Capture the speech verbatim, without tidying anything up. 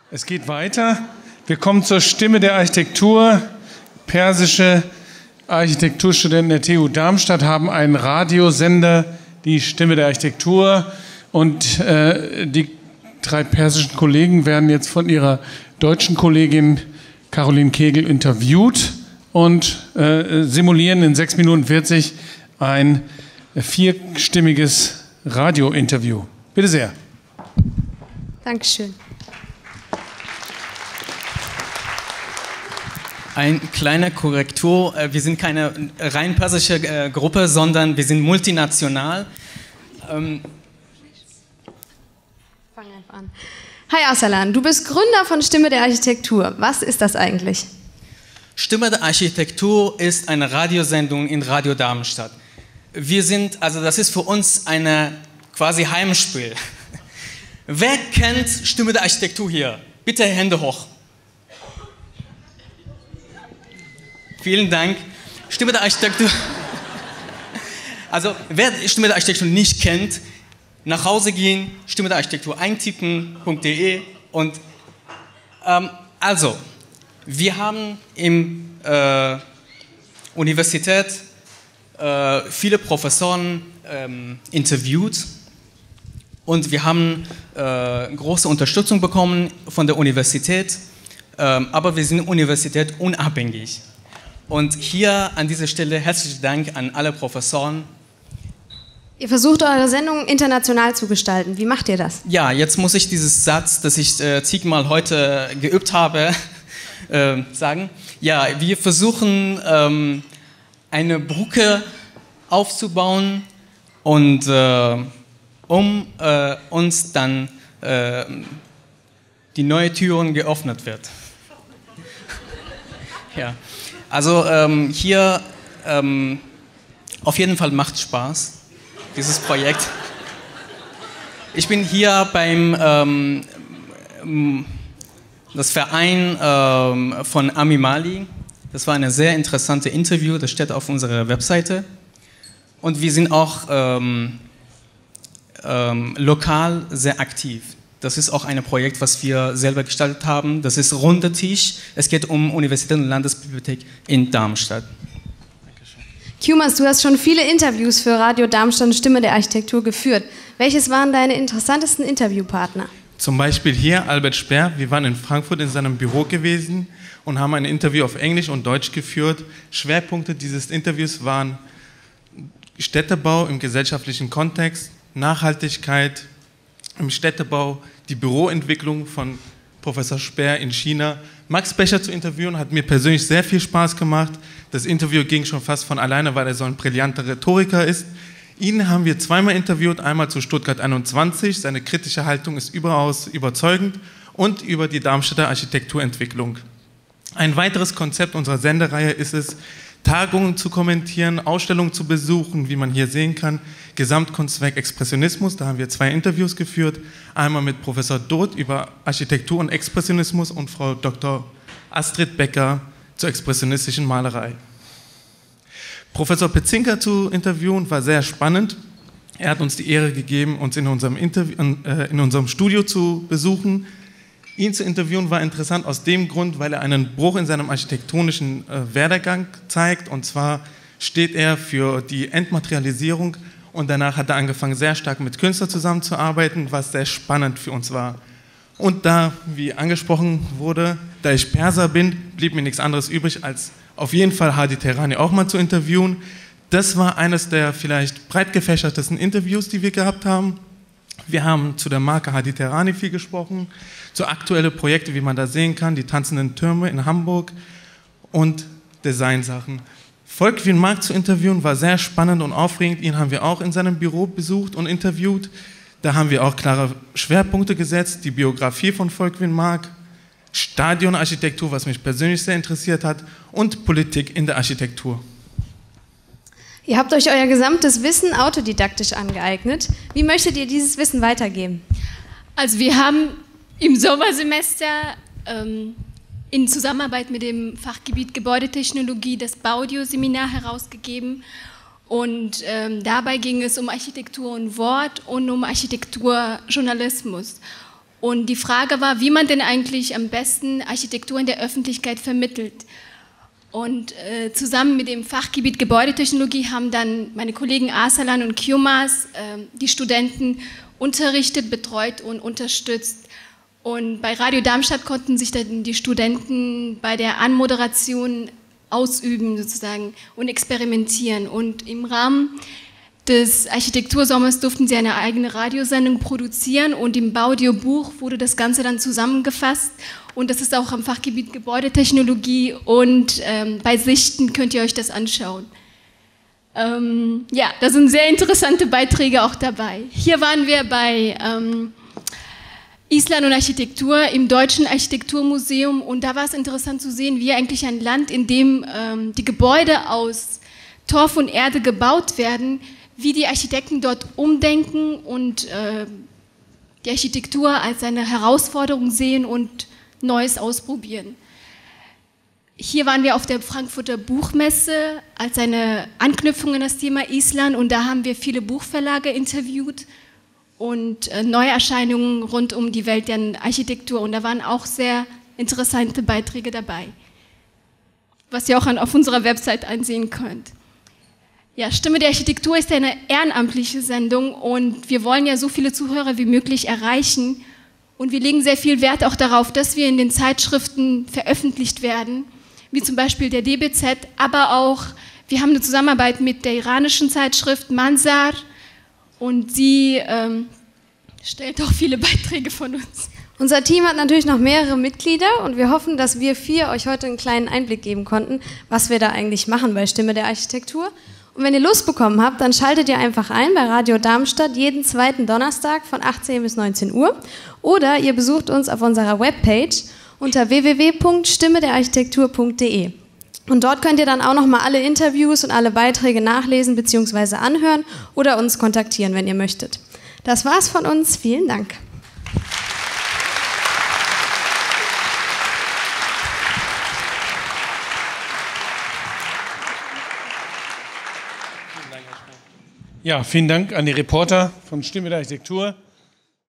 Es geht weiter. Wir kommen zur Stimme der Architektur. Persische Architekturstudenten der T U Darmstadt haben einen Radiosender, die Stimme der Architektur. Und äh, die drei persischen Kollegen werden jetzt von ihrer deutschen Kollegin Caroline Kegel interviewt und äh, simulieren in sechs Minuten vierzig ein vierstimmiges Radiointerview. Bitte sehr. Dankeschön. Eine kleine Korrektur. Wir sind keine rein persische Gruppe, sondern wir sind multinational. Ähm Fang einfach an. Hi Arsalan, du bist Gründer von Stimme der Architektur. Was ist das eigentlich? Stimme der Architektur ist eine Radiosendung in Radio Darmstadt. Wir sind, also das ist für uns eine quasi Heimspiel. Wer kennt Stimme der Architektur hier? Bitte Hände hoch. Vielen Dank. Stimme der Architektur. Also, wer Stimme der Architektur nicht kennt, nach Hause gehen, Stimme der Architektur eintippen, .de und ähm, also, wir haben in äh, Universität äh, viele Professoren ähm, interviewt und wir haben äh, große Unterstützung bekommen von der Universität, äh, aber wir sind Universität unabhängig. Und hier an dieser Stelle herzlichen Dank an alle Professoren. Ihr versucht eure Sendung international zu gestalten. Wie macht ihr das? Ja, jetzt muss ich diesen Satz, das ich äh, zigmal heute geübt habe, äh, sagen. Ja, wir versuchen ähm, eine Brücke aufzubauen und äh, um äh, uns dann äh, die neue Türen geöffnet wird. Ja. Also ähm, hier ähm, auf jeden Fall macht Spaß, dieses Projekt. Ich bin hier beim ähm, das Verein ähm, von Ami Mali. Das war ein sehr interessantes Interview, das steht auf unserer Webseite. Und wir sind auch ähm, ähm, lokal sehr aktiv. Das ist auch ein Projekt, was wir selber gestaltet haben. Das ist Runder Tisch. Es geht um Universität und Landesbibliothek in Darmstadt. Kumas, du hast schon viele Interviews für Radio Darmstadt und Stimme der Architektur geführt. Welches waren deine interessantesten Interviewpartner? Zum Beispiel hier Albert Speer. Wir waren in Frankfurt in seinem Büro gewesen und haben ein Interview auf Englisch und Deutsch geführt. Schwerpunkte dieses Interviews waren Städtebau im gesellschaftlichen Kontext, Nachhaltigkeit im Städtebau, die Büroentwicklung von Professor Speer in China. Max Becher zu interviewen hat mir persönlich sehr viel Spaß gemacht. Das Interview ging schon fast von alleine, weil er so ein brillanter Rhetoriker ist. Ihn haben wir zweimal interviewt, einmal zu Stuttgart einundzwanzig. Seine kritische Haltung ist überaus überzeugend und über die Darmstädter Architekturentwicklung. Ein weiteres Konzept unserer Sendereihe ist es, Tagungen zu kommentieren, Ausstellungen zu besuchen, wie man hier sehen kann. Gesamtkunstwerk Expressionismus, da haben wir zwei Interviews geführt. Einmal mit Professor Doth über Architektur und Expressionismus und Frau Doktor Astrid Becker zur expressionistischen Malerei. Professor Petzinka zu interviewen war sehr spannend. Er hat uns die Ehre gegeben, uns in unserem, Interview, äh, in unserem Studio zu besuchen. Ihn zu interviewen war interessant aus dem Grund, weil er einen Bruch in seinem architektonischen äh, Werdegang zeigt. Und zwar steht er für die Entmaterialisierung und danach hat er angefangen, sehr stark mit Künstlern zusammenzuarbeiten, was sehr spannend für uns war. Und da, wie angesprochen wurde, da ich Perser bin, blieb mir nichts anderes übrig, als auf jeden Fall Hadi Tehrani auch mal zu interviewen. Das war eines der vielleicht breit gefächertesten Interviews, die wir gehabt haben. Wir haben zu der Marke Hadi Tehrani viel gesprochen, zu aktuellen Projekten, wie man da sehen kann, die tanzenden Türme in Hamburg und Designsachen. Volkwin Mark zu interviewen war sehr spannend und aufregend. Ihn haben wir auch in seinem Büro besucht und interviewt. Da haben wir auch klare Schwerpunkte gesetzt, die Biografie von Volkwin Mark, Stadionarchitektur, was mich persönlich sehr interessiert hat, und Politik in der Architektur. Ihr habt euch euer gesamtes Wissen autodidaktisch angeeignet. Wie möchtet ihr dieses Wissen weitergeben? Also wir haben im Sommersemester ähm, in Zusammenarbeit mit dem Fachgebiet Gebäudetechnologie das Baudio-Seminar herausgegeben. Und ähm, dabei ging es um Architektur und Wort und um Architekturjournalismus. Und die Frage war, wie man denn eigentlich am besten Architektur in der Öffentlichkeit vermittelt. Und äh, zusammen mit dem Fachgebiet Gebäudetechnologie haben dann meine Kollegen Arsalan und Kiumas äh, die Studenten unterrichtet, betreut und unterstützt. Und bei Radio Darmstadt konnten sich dann die Studenten bei der Anmoderation ausüben sozusagen und experimentieren. Und im Rahmen des Architektursommers durften sie eine eigene Radiosendung produzieren und im Baudiobuch wurde das Ganze dann zusammengefasst. Und das ist auch am Fachgebiet Gebäudetechnologie und ähm, bei Sichten könnt ihr euch das anschauen. Ähm, ja, da sind sehr interessante Beiträge auch dabei. Hier waren wir bei ähm, Island und Architektur im Deutschen Architekturmuseum und da war es interessant zu sehen, wie eigentlich ein Land, in dem ähm, die Gebäude aus Torf und Erde gebaut werden, wie die Architekten dort umdenken und äh, die Architektur als eine Herausforderung sehen und Neues ausprobieren. Hier waren wir auf der Frankfurter Buchmesse als eine Anknüpfung an das Thema Island und da haben wir viele Buchverlage interviewt und äh, Neuerscheinungen rund um die Welt der Architektur und da waren auch sehr interessante Beiträge dabei, was ihr auch an, auf unserer Website einsehen könnt. Ja, Stimme der Architektur ist eine ehrenamtliche Sendung und wir wollen ja so viele Zuhörer wie möglich erreichen und wir legen sehr viel Wert auch darauf, dass wir in den Zeitschriften veröffentlicht werden, wie zum Beispiel der D B Z, aber auch, wir haben eine Zusammenarbeit mit der iranischen Zeitschrift Mansar und sie ähm, stellt auch viele Beiträge von uns. Unser Team hat natürlich noch mehrere Mitglieder und wir hoffen, dass wir vier euch heute einen kleinen Einblick geben konnten, was wir da eigentlich machen bei Stimme der Architektur. Und wenn ihr Lust bekommen habt, dann schaltet ihr einfach ein bei Radio Darmstadt jeden zweiten Donnerstag von achtzehn bis neunzehn Uhr oder ihr besucht uns auf unserer Webpage unter w w w punkt stimme der architektur punkt de. Und dort könnt ihr dann auch nochmal alle Interviews und alle Beiträge nachlesen bzw. anhören oder uns kontaktieren, wenn ihr möchtet. Das war's von uns. Vielen Dank. Ja, vielen Dank an die Reporter von Stimme der Architektur.